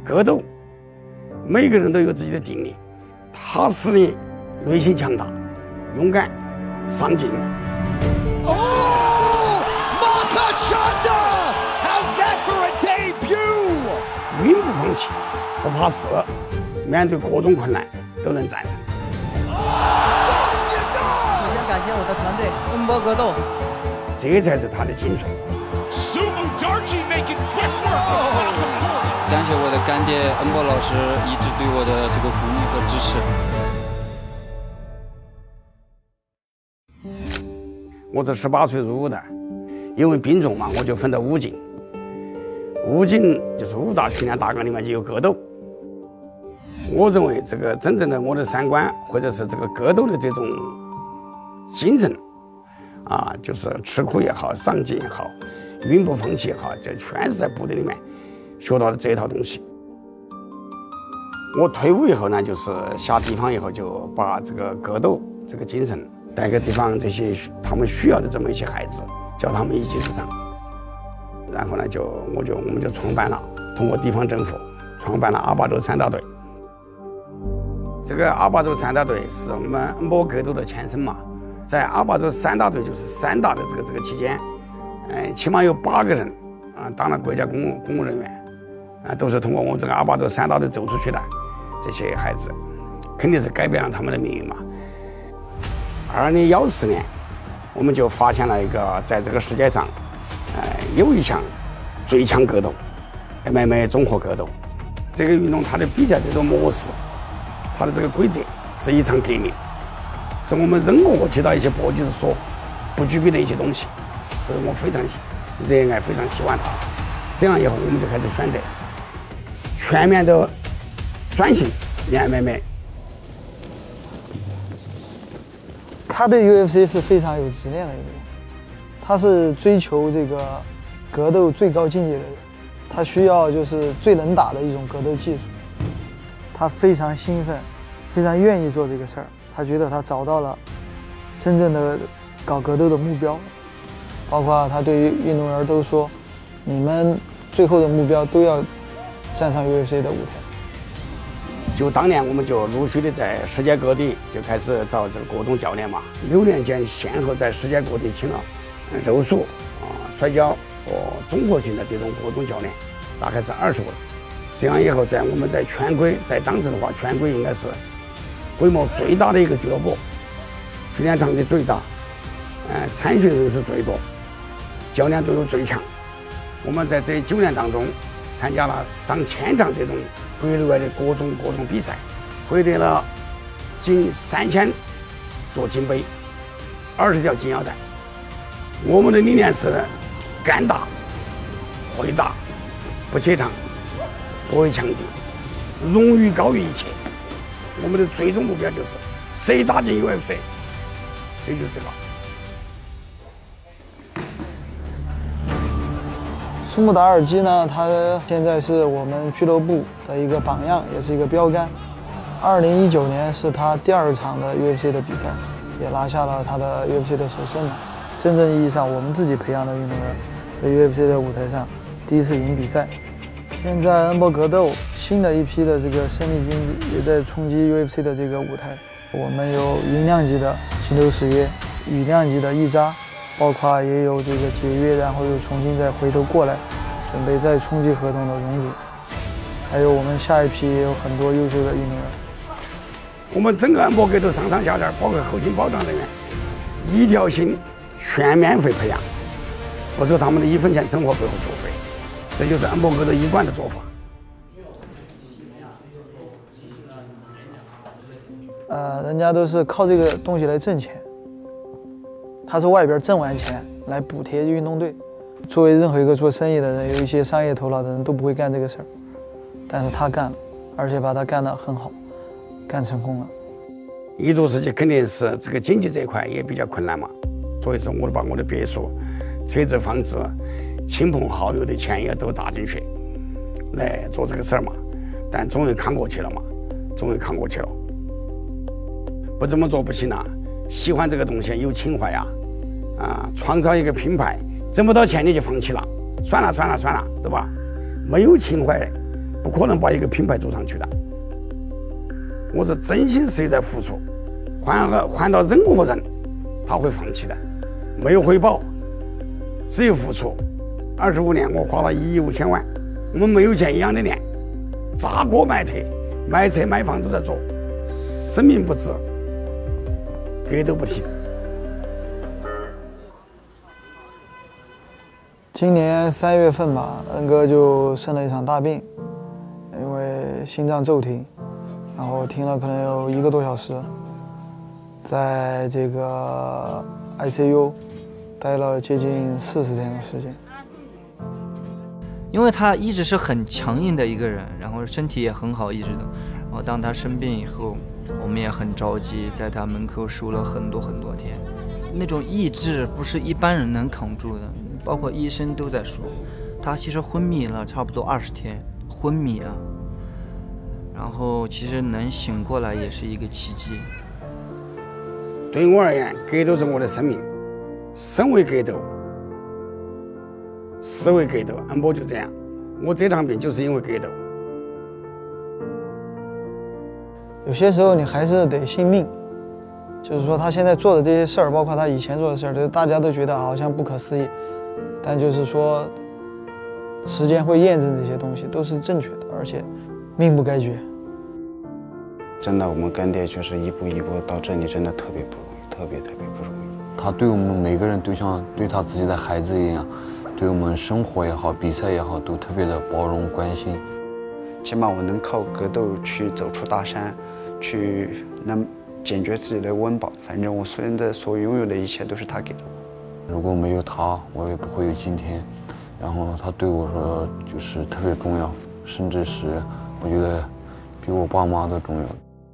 格斗，每个人都有自己的定力，踏实的内心强大，勇敢，上进。 Martha Shanda! How's that for a debut? 永不放弃，不怕事，面对各种困难都能战胜。 首先感谢我的团队恩波格斗， 这才是他的精髓。 Sumo Darji making quick work. 感谢我的干爹恩波老师一直对我的这个鼓励和支持。 我这18岁入伍的，因为兵种嘛，我就分到武警。武警就是5大训练大纲里面就有格斗。我认为这个真正的我的三观，或者是这个格斗的这种精神，啊，就是吃苦也好，上进也好，永不放弃也好，这全是在部队里面学到的这一套东西。我退伍以后呢，就是下地方以后，就把这个格斗这个精神带给地方这些他们需要的这么一些孩子，教他们一技之长。然后呢，我们就创办了，通过地方政府创办了阿坝州3大队。这个阿坝州3大队是我们恩波格斗的前身嘛，在阿坝州3大队就是3大的这个期间，起码有8个人啊当了国家公务人员，啊都是通过我们这个阿坝州3大队走出去的这些孩子，肯定是改变了他们的命运嘛。2014年，我们就发现了一个在这个世界上，有一项最强格斗 ，MMA 综合格斗。这个运动它的比赛这种模式，它的这个规则是一场革命，是我们任何国其他一些搏击所不具备的一些东西，所以我非常热爱，非常喜欢它。这样以后，我们就开始选择全面的转型练 MMA。 他对 UFC 是非常有执念的一个人，他是追求这个格斗最高境界的人，他需要就是最能打的一种格斗技术。他非常兴奋，非常愿意做这个事儿，他觉得他找到了真正的搞格斗的目标。包括他对于运动员都说，你们最后的目标都要站上 UFC 的舞台。 就当年我们就陆续的在世界各地就开始找这个各种教练嘛，6年间先后在世界各地请了柔术、摔跤和综合性的这种各种教练，大概是20个。这样以后，我们在全国，在当时的话，全国应该是规模最大的一个俱乐部，训练场地最大，参训人士最多，教练都有最强。我们在这9年当中，参加了上千场这种国内外的各种比赛，获得了近3000座金杯，20条金腰带。我们的理念是敢打、会打、不怯场、不畏强敌，荣誉高于一切。我们的最终目标就是谁打进 UFC， 这就是这个。 苏木达尔基呢，他现在是我们俱乐部的一个榜样，也是一个标杆。2019年是他第2场的 UFC 的比赛，也拿下了他的 UFC 的首胜了。真正意义上，我们自己培养的运动员，在 UFC 的舞台上第一次赢比赛。现在恩波格斗新的一批的这个生力军也在冲击 UFC 的这个舞台。我们有银量级的齐刘史约，羽量级的易扎。包括也有这个解约，然后又重新再回头过来，准备再冲击合同的荣辱。还有我们下一批也有很多优秀的运动员。 我们整个恩波格斗上下包括后勤保障人员，一条心全免费培养，不收他们的1分钱生活费和学费，这就是恩波格斗一贯的做法。 人家都是靠这个东西来挣钱。他是外边挣完钱来补贴运动队。作为任何一个做生意的人，有一些商业头脑的人都不会干这个事儿，但是他干了，而且把它干得很好，干成功了。 彝族时期肯定是这个经济这一块也比较困难嘛，所以说我把我的别墅、车子、房子、亲朋好友的钱也都搭进去来做这个事儿嘛。但终于扛过去了嘛，不这么做不行啊！喜欢这个东西有情怀呀，创造一个品牌，挣不到钱你就放弃了，算了，对吧？没有情怀， 不可能把一个品牌做上去的。我是真心实意在付出，换到任何人他会放弃的。没有回报，只有付出。25年我花了1亿5千万，我们没有钱养的练，砸锅卖铁，卖车买房都在做，生命不值，格斗不停。 今年3月份吧，恩哥就生了一场大病，因为心脏骤停，然后停了可能有1个多小时，在这个 ICU 待了接近40天的时间。 因为他一直是很强硬的一个人，然后身体也很好，一直的。然后当他生病以后，我们也很着急，在他门口守了很多天。那种意志不是一般人能扛住的，包括医生都在说，他其实昏迷了差不多20天，昏迷啊。然后其实能醒过来也是一个奇迹。 对我而言，格斗是我的生命，生为格斗，死为格斗。恩波就这样，我这场病就是因为格斗。 有些时候你还是得信命，就是说他现在做的这些事儿，包括他以前做的事儿，大家都觉得好像不可思议，但就是说，时间会验证这些东西都是正确的，而且命不该绝。 真的，我们干爹就是一步一步到这里，真的特别不容易，特别不容易。 他对我们每个人都像对他自己的孩子一样，对我们生活也好，比赛也好，都特别的包容关心。 起码我能靠格斗去走出大山，去能解决自己的温饱。反正我现在所拥有的一切都是他给的我。 如果没有他，我也不会有今天。然后他对我说就是特别重要，甚至是我觉得比我爸妈都重要。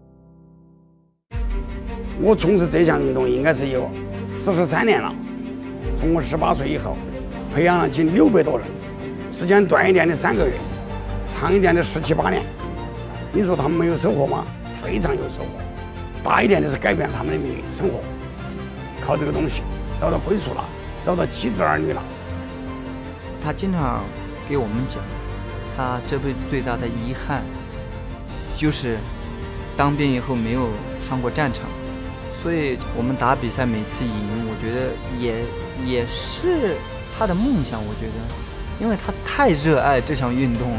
我从事这项运动应该是有43年了，从我18岁以后，培养了近600多人，时间短一点的3个月，长一点的17、18年。你说他们没有收获吗？非常有收获。大一点的是改变他们的命运生活，靠这个东西找到归宿了，找到妻子儿女了。 他经常给我们讲，他这辈子最大的遗憾就是当兵以后没有上过战场。所以我们打比赛每次赢，我觉得也是他的梦想。我觉得，因为他太热爱这项运动了。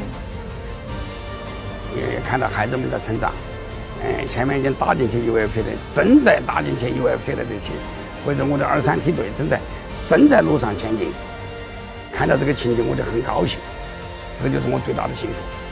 也看到孩子们的成长，前面已经打进去 UFC 的，正在打进去 UFC 的这些，或者我的23梯队正在路上前进，看到这个情景我就很高兴，这个就是我最大的幸福。